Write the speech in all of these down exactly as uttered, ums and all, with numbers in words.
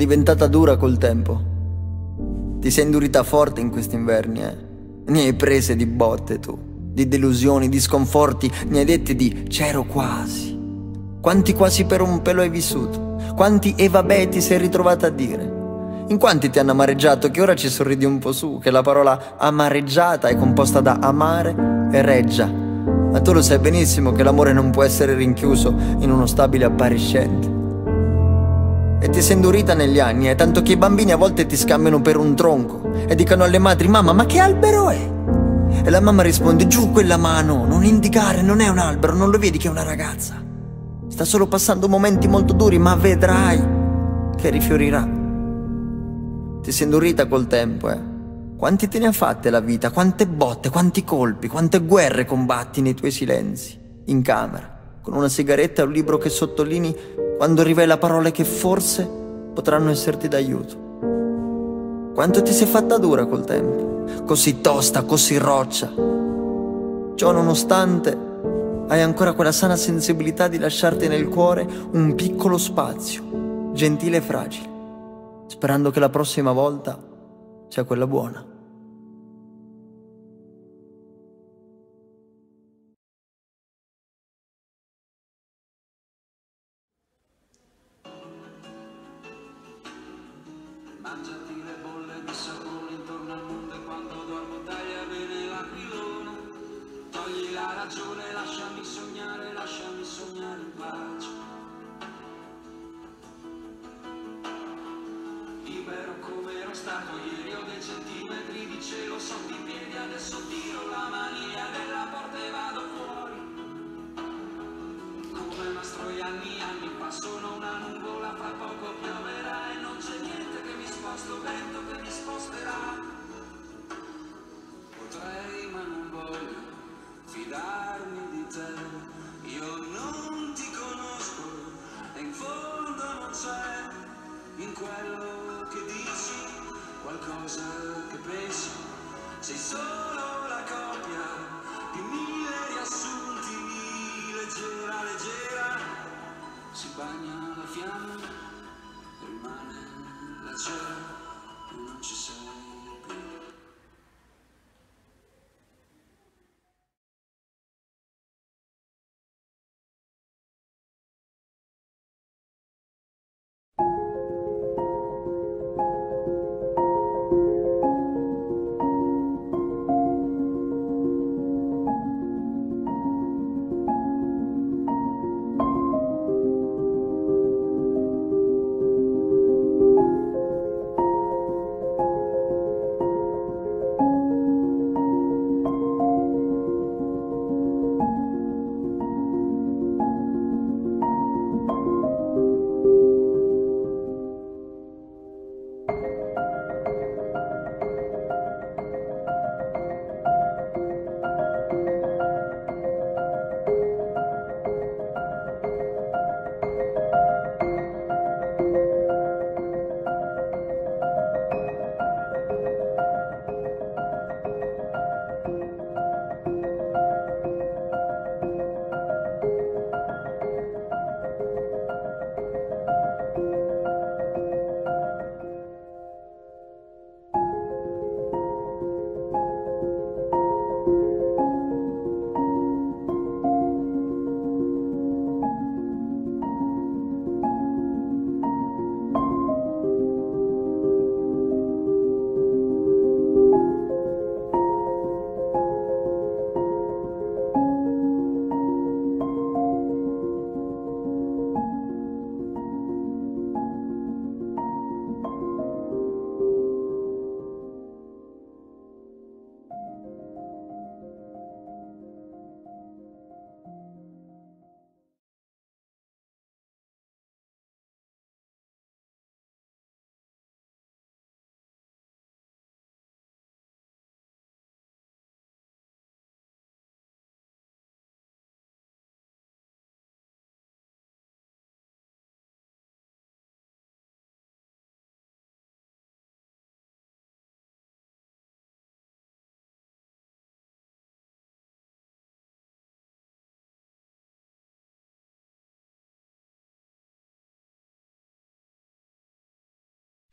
diventata dura col tempo. Ti sei indurita forte in questi inverni, eh? Ne hai prese di botte tu, di delusioni, di sconforti, ne hai dette di c'ero quasi. Quanti quasi per un pelo hai vissuto? Quanti e vabbè ti sei ritrovata a dire? In quanti ti hanno amareggiato che ora ci sorridi un po' su, che la parola amareggiata è composta da amare e reggia. Ma tu lo sai benissimo che l'amore non può essere rinchiuso in uno stabile appariscente. E ti sei indurita negli anni, eh, tanto che i bambini a volte ti scambiano per un tronco e dicono alle madri: mamma, ma che albero è? E la mamma risponde: giù quella mano, non indicare, non è un albero, non lo vedi che è una ragazza? Sta solo passando momenti molto duri, ma vedrai che rifiorirà. Ti sei indurita col tempo, eh. Quanti te ne ha fatte la vita, quante botte, quanti colpi, quante guerre combatti nei tuoi silenzi, in camera, con una sigaretta e un libro che sottolinei quando rivela parole che forse potranno esserti d'aiuto. Quanto ti sei fatta dura col tempo, così tosta, così roccia. Ciò nonostante, hai ancora quella sana sensibilità di lasciarti nel cuore un piccolo spazio, gentile e fragile, sperando che la prossima volta sia quella buona. Mangiati le bolle di sapone intorno al mondo e quando dormo taglia bene l'aquilone. Togli la ragione, lasciami sognare, lasciami sognare in pace. Libero come ero stato ieri, ho dei centimetri di cielo sotto i piedi, adesso tiro la maniglia della porta e vado fuori. Come Mastroianni, anni fa sono una nuvola, fra poco pioverà e non c'è niente che mi sposto, vento che mi sposterà. Potrei ma non voglio fidarmi di te, io non ti conosco e in fondo non c'è in quello che dici qualcosa che pensi, sei solo la copia di mille riassunti, leggera, leggera, si bagna la fiamma, rimane la cera e non ci sei più.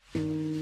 Thank